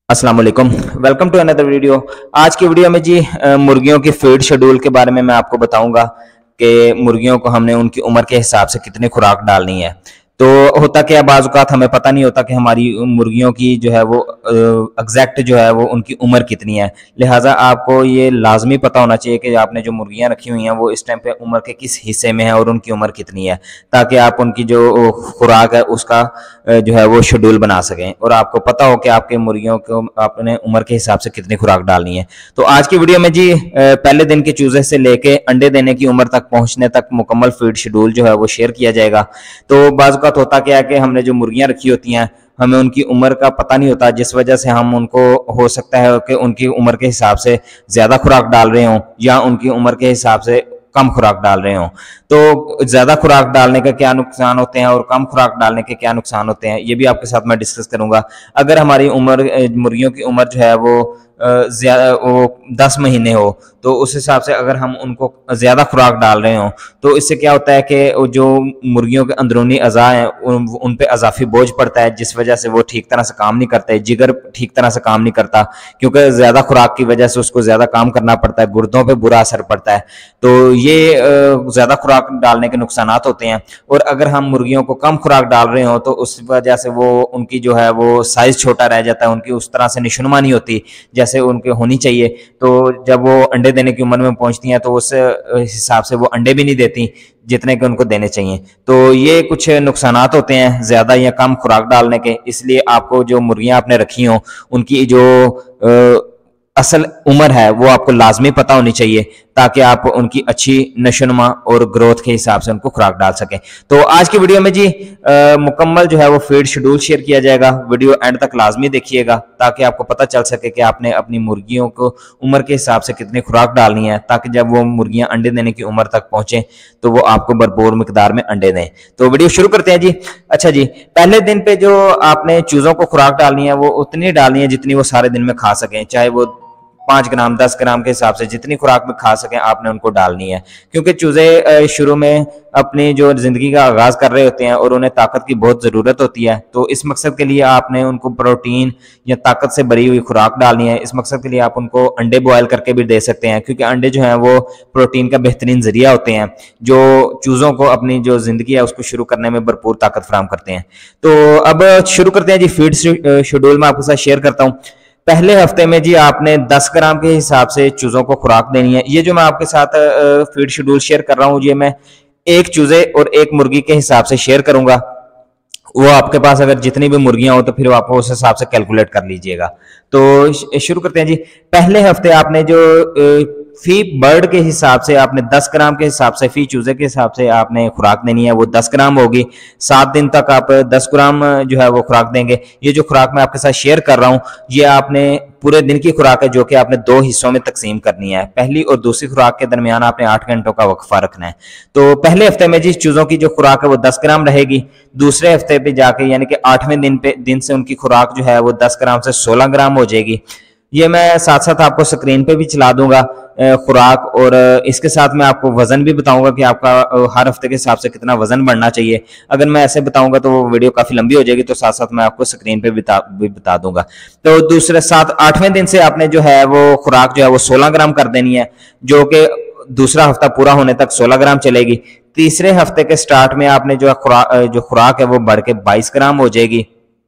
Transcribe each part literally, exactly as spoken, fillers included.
अस्सलाम वालेकुम। Welcome to another video. आज की वीडियो में जी अ, मुर्गियों की फीड शेड्यूल के बारे में मैं आपको बताऊंगा कि मुर्गियों को हमने उनकी उम्र के हिसाब से कितनी खुराक डालनी है। तो होता क्या है, बाज़ औक़ात हमें पता नहीं होता कि हमारी मुर्गियों की जो है वो एग्जैक्ट जो है वो उनकी उम्र कितनी है। लिहाजा आपको ये लाजमी पता होना चाहिए कि आपने जो मुर्गियां रखी हुई हैं वो इस टाइम पे उम्र के किस हिस्से में है और उनकी उम्र कितनी है, ताकि आप उनकी जो खुराक है उसका अ, जो है वो शेड्यूल बना सकें और आपको पता हो कि आपके मुर्गियों को अपने उम्र के हिसाब से कितनी खुराक डालनी है। तो आज की वीडियो में जी अ, पहले दिन के चूजे से लेके अंडे देने की उम्र तक पहुंचने तक मुकम्मल फीड शेड्यूल जो है वो शेयर किया जाएगा। तो बाज़ औक़ात होता क्या है कि हमने जो मुर्गियां रखी होती हैं हमें उनकी उम्र का पता नहीं होता, जिस वजह से हम उनको हो सकता है कि उनकी उम्र के हिसाब से ज़्यादा खुराक डाल रहे हों या उनकी उम्र के हिसाब से कम खुराक डाल रहे हों। तो ज़्यादा खुराक डालने का क्या नुकसान होते हैं और कम खुराक डालने के क्या नुकसान होते हैं, ये भी आपके साथ मैं डिस्कस करूंगा। अगर हमारी उम्र मुर्गियों की उम्र जो है वो ज़्यादा वो दस महीने हो तो उस हिसाब से अगर हम उनको ज़्यादा खुराक डाल रहे हों तो इससे क्या होता है कि जो मुर्गियों के अंदरूनी अज़ा हैं उन, उन पे अजाफी बोझ पड़ता है, जिस वजह से वो ठीक तरह से काम नहीं करते। जिगर ठीक तरह से काम नहीं करता क्योंकि ज़्यादा खुराक की वजह से उसको ज़्यादा काम करना पड़ता है, गुर्दों पे बुरा असर पड़ता है। तो ये ज़्यादा खुराक डालने के नुकसान होते हैं। और अगर हम मुर्गियों को कम खुराक डाल रहे हो तो उस वजह से वो उनकी जो है वो साइज़ छोटा रह जाता है, उनकी उस तरह से निशुनमा नहीं होती जैसे उनके होनी चाहिए। तो जब वो अंडे देने की उम्र में पहुंचती हैं तो उस हिसाब से वो अंडे भी नहीं देती जितने के उनको देने चाहिए। तो ये कुछ नुकसानात होते हैं ज़्यादा या कम खुराक डालने के। इसलिए आपको जो मुर्गियां आपने रखी हों उनकी जो आ, असल उम्र है वो आपको लाजमी पता होनी चाहिए ताकि आप उनकी अच्छी नशोनुमा और ग्रोथ के हिसाब से उनको खुराक डाल सकें। तो आज की वीडियो में जी आ, मुकम्मल जो है वो फीड शेड्यूल शेयर किया जाएगा। वीडियो एंड तक लाजमी देखिएगा ताकि आपको पता चल सके कि आपने अपनी मुर्गियों को उम्र के हिसाब से कितनी खुराक डालनी है, ताकि जब वो मुर्गियां अंडे देने की उम्र तक पहुंचे तो वो आपको भरपूर मिकदार में अंडे दें। तो वीडियो शुरू करते हैं जी। अच्छा जी, पहले दिन पे जो आपने चूजों को खुराक डालनी है वो उतनी डालनी है जितनी वो सारे दिन में खा सकें, चाहे वो पाँच ग्राम दस ग्राम के हिसाब से जितनी खुराक में खा सकें आपने उनको डालनी है। क्योंकि चूजे शुरू में अपनी जो जिंदगी का आगाज कर रहे होते हैं और उन्हें ताकत की बहुत ज़रूरत होती है, तो इस मकसद के लिए आपने उनको प्रोटीन या ताकत से भरी हुई खुराक डालनी है। इस मकसद के लिए आप उनको अंडे बॉयल करके भी दे सकते हैं, क्योंकि अंडे जो हैं वो प्रोटीन का बेहतरीन जरिया होते हैं जो चूज़ों को अपनी जो जिंदगी है उसको शुरू करने में भरपूर ताकत फराहम करते हैं। तो अब शुरू करते हैं जी। फीड शेड्यूल में आपके साथ शेयर करता हूँ। पहले हफ्ते में जी आपने दस ग्राम के हिसाब से चूजों को खुराक देनी है। ये जो मैं आपके साथ फीड शेड्यूल शेयर कर रहा हूँ ये मैं एक चूजे और एक मुर्गी के हिसाब से शेयर करूंगा। वो आपके पास अगर जितनी भी मुर्गियां हो तो फिर आप उस हिसाब से कैलकुलेट कर लीजिएगा। तो शुरू करते हैं जी। पहले हफ्ते आपने जो फी बर्ड के हिसाब से आपने दस ग्राम के हिसाब से, फी चूजे के हिसाब से आपने खुराक देनी है, वो दस ग्राम होगी। सात दिन तक आप दस ग्राम जो है वो खुराक देंगे। ये जो खुराक मैं आपके साथ शेयर कर रहा हूँ ये आपने पूरे दिन की खुराक है जो कि आपने दो हिस्सों में तकसीम करनी है। पहली और दूसरी खुराक के दरमियान आपने आठ घंटों का वक्फा रखना है। तो पहले हफ्ते में जिस चूजों की जो खुराक है वो दस ग्राम रहेगी। दूसरे हफ्ते पे जाके यानी कि आठवें दिन पे दिन से उनकी खुराक जो है वो दस ग्राम से सोलह ग्राम हो जाएगी। ये मैं साथ साथ आपको स्क्रीन पे भी चला दूंगा खुराक, और इसके साथ मैं आपको वजन भी बताऊंगा कि आपका हर हफ्ते के हिसाब से कितना वजन बढ़ना चाहिए। अगर मैं ऐसे बताऊंगा तो वो वीडियो काफी लंबी हो जाएगी, तो साथ साथ मैं आपको स्क्रीन पे बता, भी बता दूंगा। तो दूसरे सात आठवें दिन से आपने जो है वो खुराक जो है वो सोलह ग्राम कर देनी है, जो कि दूसरा हफ्ता पूरा होने तक सोलह ग्राम चलेगी। तीसरे हफ्ते के स्टार्ट में आपने जो खुराक जो खुराक है वो बढ़ के बाईस ग्राम हो जाएगी,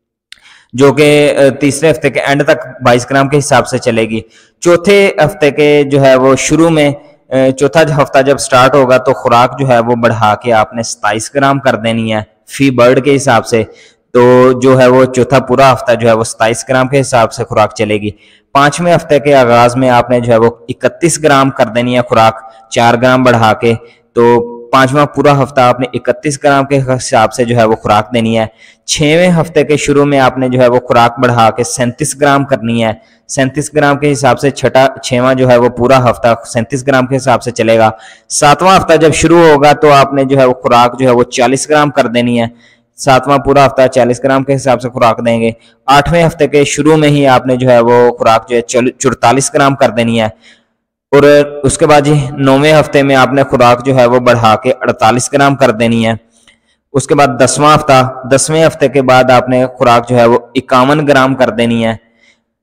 जो कि तीसरे हफ्ते के एंड तक बाईस ग्राम के हिसाब से चलेगी। चौथे हफ्ते के जो है वो शुरू में चौथा हफ्ता जब स्टार्ट होगा तो खुराक जो है वो बढ़ा के आपने सताईस ग्राम कर देनी है फी बर्ड के हिसाब से। तो जो है वो चौथा पूरा हफ्ता जो है वो सताईस ग्राम के हिसाब से खुराक चलेगी। पांचवें हफ्ते के आगाज में आपने जो है वो इकतीस ग्राम कर देनी है खुराक, चार ग्राम बढ़ा के। तो पांचवा पूरा हफ्ता आपने इकतीस ग्राम के हिसाब से जो है वो खुराक देनी है। छवें हफ्ते के शुरू में आपने जो है वो खुराक बढ़ा के सैंतीस ग्राम करनी है। सैंतीस ग्राम के हिसाब से छठा छवा जो है वो पूरा हफ्ता सैंतीस ग्राम के हिसाब से चलेगा। सातवां हफ्ता जब शुरू होगा तो आपने जो है वो खुराक जो है वो चालीस ग्राम कर देनी है। सातवां पूरा हफ्ता चालीस ग्राम के हिसाब से खुराक देंगे। आठवें हफ्ते के शुरू में ही आपने जो है वो खुराक जो है चौतालीस ग्राम कर देनी है। और उसके बाद जी नौवें हफ्ते में आपने खुराक जो है वो बढ़ा के अड़तालीस ग्राम कर देनी है। उसके बाद दसवां हफ्ता दसवें हफ्ते के बाद आपने खुराक जो है वो इक्यावन ग्राम कर देनी है।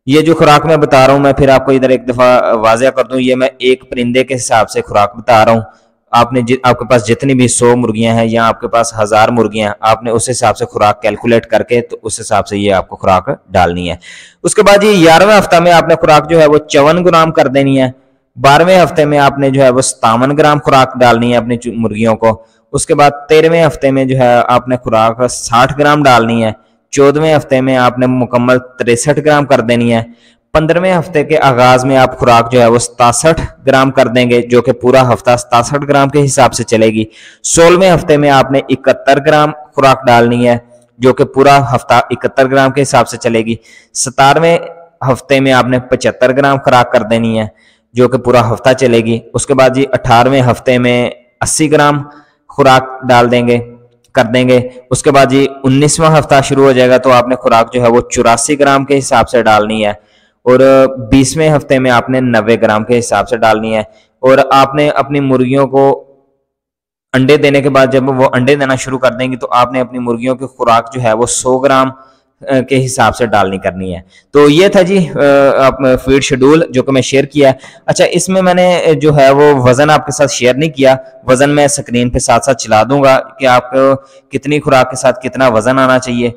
ये जो खुराक मैं बता रहा हूँ, मैं फिर आपको इधर एक दफ़ा वाज़ह कर दूँ, ये मैं एक परिंदे के हिसाब से खुराक बता रहा हूँ। आपने जि आपके पास जितनी भी सौ मुर्गियाँ हैं या आपके पास हज़ार मुर्गियाँ हैं, आपने उस हिसाब से खुराक कैलकुलेट करके तो उस हिसाब से ये आपको खुराक डालनी है। उसके बाद ये ग्यारहवें हफ्ता में आपने खुराक जो है वो चौवन ग्राम कर देनी है। बारहवें हफ्ते में आपने जो है वो सतावन ग्राम खुराक डालनी है अपनी मुर्गियों को। उसके बाद तेरहवें हफ्ते में जो है आपने खुराक साठ ग्राम डालनी है। चौदहवें हफ्ते में आपने मुकम्मल तिरसठ ग्राम कर देनी है। पंद्रहवें हफ्ते के आगाज में आप खुराक जो है वो सतासठ ग्राम कर देंगे, जो कि पूरा हफ्ता सतासठ ग्राम के हिसाब से चलेगी। सोलहवें हफ्ते में आपने इकहत्तर ग्राम खुराक डालनी है, जो कि पूरा हफ्ता इकहत्तर ग्राम के हिसाब से चलेगी। सतारहवें हफ्ते में आपने पचहत्तर ग्राम खुराक कर देनी है, जो कि पूरा हफ्ता चलेगी। उसके बाद जी अठारहवें हफ्ते में अस्सी ग्राम खुराक डाल देंगे कर देंगे। उसके बाद जी उन्नीसवां हफ्ता शुरू हो जाएगा तो आपने खुराक जो है वो चौरासी ग्राम के हिसाब से डालनी है, और बीसवें हफ्ते में आपने नब्बे ग्राम के हिसाब से डालनी है। और आपने अपनी मुर्गियों को अंडे देने के बाद जब वो अंडे देना शुरू कर देंगी तो आपने अपनी मुर्गियों की खुराक जो है वो सौ ग्राम के हिसाब से डालनी करनी है। तो ये था जी फीड शेड्यूल जो कि मैं शेयर किया है। अच्छा, इसमें मैंने जो है वो वजन आपके साथ शेयर नहीं किया। वजन मैं स्क्रीन पे साथ साथ चला दूंगा कि आपको कितनी खुराक के साथ कितना वजन आना चाहिए।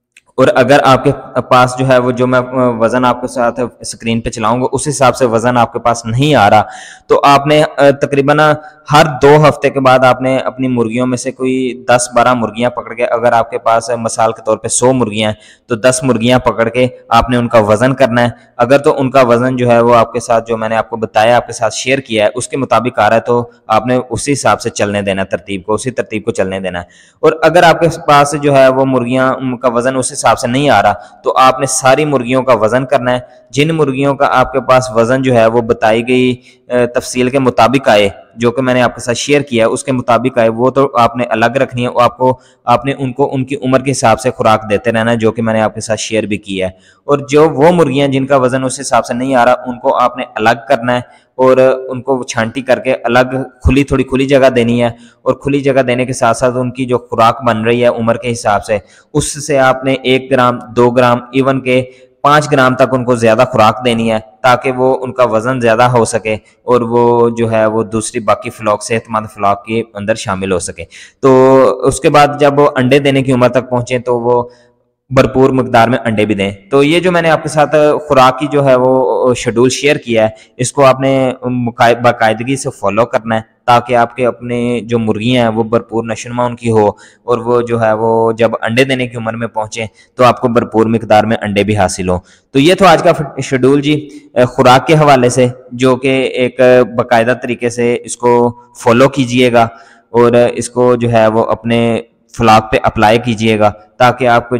और अगर आपके पास जो है वो जो मैं वजन आपके साथ स्क्रीन पे चलाऊंगा उस हिसाब से वजन आपके पास नहीं आ रहा, तो आपने तकरीबन हर दो हफ्ते के बाद आपने अपनी मुर्गियों में से कोई दस बारह मुर्गियां पकड़ के, अगर आपके पास मिसाल के तौर पे सौ मुर्गियां हैं तो दस मुर्गियां पकड़ के आपने उनका वजन करना है। अगर तो उनका वजन जो है वो आपके साथ जो मैंने आपको बताया आपके साथ शेयर किया है उसके मुताबिक आ रहा है तो आपने उसी हिसाब से चलने देना, तरतीब को उसी तरतीब को चलने देना है। और अगर आपके पास जो है वो मुर्गियां का वजन उस हिसाब से नहीं आ रहा तो आपने सारी मुर्गियों का वजन करना है। जिन मुर्गियों का आपके पास वजन जो है वो बताई गई तफसील के मुताबिक आए, जो कि मैंने आपके साथ शेयर किया है उसके मुताबिक आए, वो तो आपने अलग रखनी है। वो आपको आपने उनको उनकी उम्र के हिसाब से खुराक देते रहना है, जो कि मैंने आपके साथ शेयर भी किया है। और जो वो मुर्गियां जिनका वजन उस हिसाब से नहीं आ रहा उनको आपने अलग करना है और उनको छांटी करके अलग खुली थोड़ी खुली जगह देनी है। और खुली जगह देने के साथ साथ उनकी जो खुराक बन रही है उम्र के हिसाब से उससे आपने एक ग्राम दो ग्राम इवन के पाँच ग्राम तक उनको ज़्यादा खुराक देनी है, ताकि वो उनका वज़न ज़्यादा हो सके और वो जो है वो दूसरी बाकी फ्लॉक सेहतमंद फ्लॉक के अंदर शामिल हो सके। तो उसके बाद जब वो अंडे देने की उम्र तक पहुँचे तो वो भरपूर मकदार में अंडे भी दें। तो ये जो मैंने आपके साथ खुराक की जो है वो शेड्यूल शेयर किया है, इसको आपने बाकायदगी से फॉलो करना है ताकि आपके अपने जो मुर्गियां हैं वो भरपूर नशोनुमा उनकी हो और वो जो है वो जब अंडे देने की उम्र में पहुंचे तो आपको भरपूर मिकदार में अंडे भी हासिल हो। तो ये तो आज का शेड्यूल जी खुराक के हवाले से, जो कि एक बाकायदा तरीके से इसको फॉलो कीजिएगा और इसको जो है वो अपने फ्लॉक पे अप्लाई कीजिएगा ताकि आपको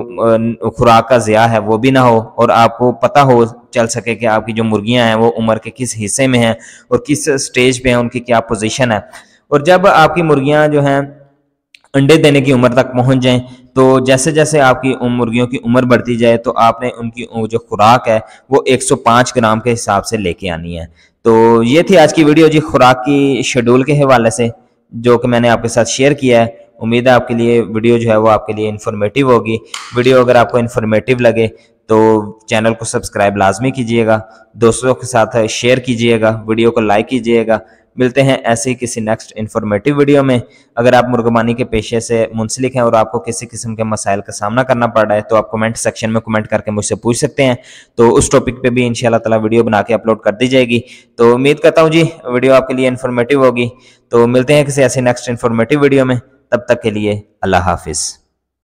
जो खुराक का ज़िया है वो भी ना हो और आपको पता हो चल सके कि आपकी जो मुर्गियां हैं वो उम्र के किस हिस्से में हैं और किस स्टेज पे हैं, उनकी क्या पोजीशन है। और जब आपकी मुर्गियां जो हैं अंडे देने की उम्र तक पहुंच जाएं तो जैसे जैसे आपकी मुर्गियों की उम्र बढ़ती जाए तो आपने उनकी जो खुराक है वो एक सौ पाँच ग्राम के हिसाब से लेके आनी है। तो ये थी आज की वीडियो जी खुराक की शेड्यूल के हवाले से, जो कि मैंने आपके साथ शेयर किया है। उम्मीद है आपके लिए वीडियो जो है वो आपके लिए इन्फॉर्मेटिव होगी। वीडियो अगर आपको इन्फॉर्मेटिव लगे तो चैनल को सब्सक्राइब लाजमी कीजिएगा, दोस्तों के साथ शेयर कीजिएगा, वीडियो को लाइक कीजिएगा। मिलते हैं ऐसे ही किसी नेक्स्ट इन्फॉर्मेटिव वीडियो में। अगर आप मुर्गबानी के पेशे से मुंसलिक हैं और आपको किसी किस्म के मसाइल का सामना करना पड़ रहा है तो आप कमेंट सेक्शन में कमेंट करके मुझसे पूछ सकते हैं, तो उस टॉपिक पे भी इंशाल्लाह ताला वीडियो बना के अपलोड कर दी जाएगी। तो उम्मीद करता हूँ जी वीडियो आपके लिए इन्फॉर्मेटिव होगी। तो मिलते हैं किसी ऐसे नेक्स्ट इन्फॉर्मेटिव वीडियो में, तब तक के लिए अल्लाह हाफिज़।